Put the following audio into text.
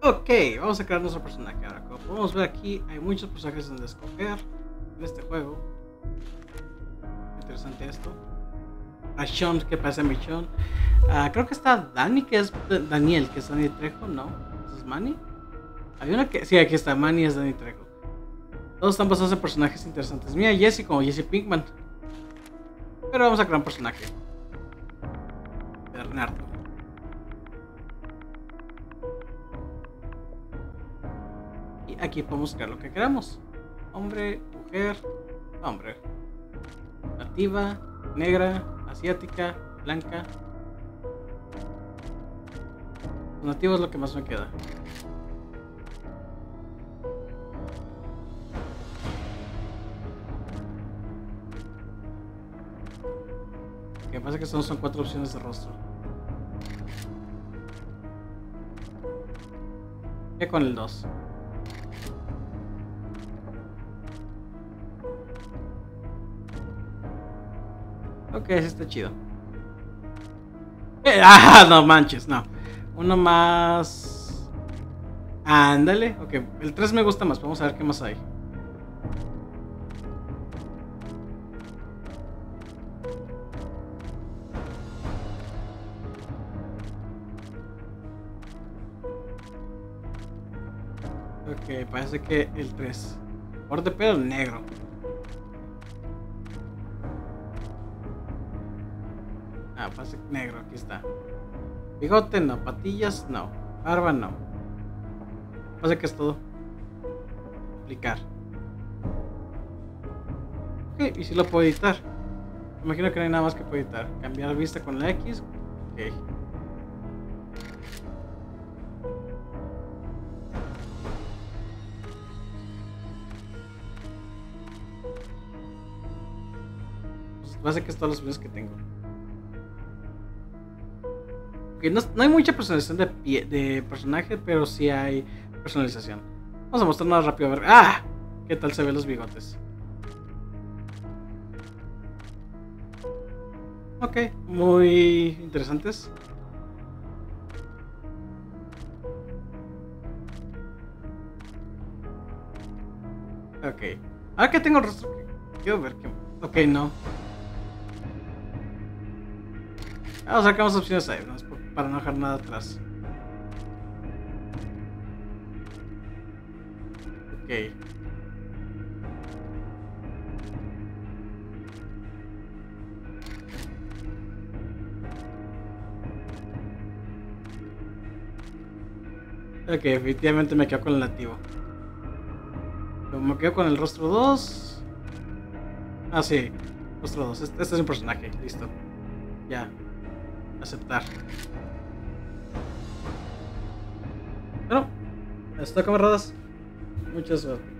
Ok, vamos a crear nuestro personaje ahora. Como podemos ver aquí, hay muchos personajes donde escoger en este juego. Interesante esto. A Sean, que parece a mi Sean. Creo que está Dani, que es Daniel, que es Dani Trejo, ¿no? ¿Eso es Manny? Había una que... Sí, aquí está, Manny es Dani Trejo. Todos están basados en personajes interesantes. Mira, Jesse como Jesse Pinkman. Pero vamos a crear un personaje. Bernardo. Y aquí podemos crear lo que queramos. Hombre, mujer, hombre. Nativa, negra, asiática, blanca. Nativo es lo que más me queda. Lo que pasa es que son 4 opciones de rostro. Ya con el 2. Ok, ese está chido. No manches, no. Uno más. Ándale. Ok, el 3 me gusta más. Vamos a ver qué más hay. Ok, parece que el 3. Corte de pelo negro. Parece negro, aquí está. Bigote no, patillas no, barba no. Parece que es todo. Aplicar. Ok, y si lo puedo editar. Imagino que no hay nada más que puedo editar. Cambiar vista con la X. Ok. Pues parece que es todos los videos que tengo. Okay, no hay mucha personalización de personaje, pero sí hay personalización. Vamos a mostrar más rápido a ver. ¿Qué tal se ven los bigotes? Ok, muy interesantes. Ok, ahora que tengo el rostro, quiero ver qué. Ok, no. Vamos a ver qué más opciones hay, ¿no? Para no dejar nada atrás. Ok. Ok, efectivamente me quedo con el nativo. Me quedo con el rostro 2. Sí, rostro 2. Este es un personaje, listo. Ya. Aceptar. Bueno, esto camaradas. Muchas gracias.